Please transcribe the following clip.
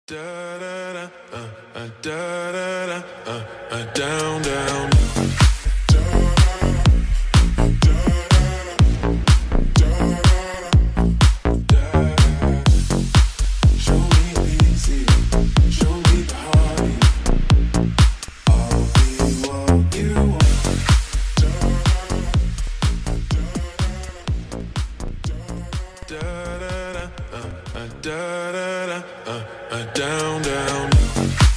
Down, down. Show me easy, show me the hearty. I'll be what you want. Down, down.